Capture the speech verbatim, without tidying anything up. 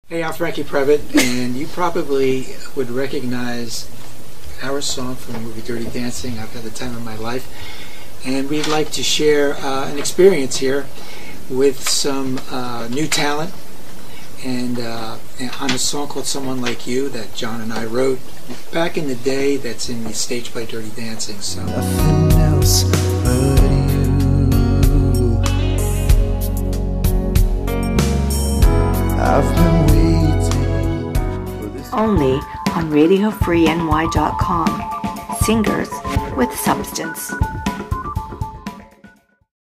Hey, I'm Frankie Previtt, and you probably would recognize our song from the movie Dirty Dancing. I've had the time of my life, and we'd like to share uh, an experience here with some uh, new talent, and uh, on a song called Someone Like You that John and I wrote back in the day, that's in the stage play Dirty Dancing. So nothing else but you. I've been waiting for this. Only on radio free N Y dot com. Singers with substance.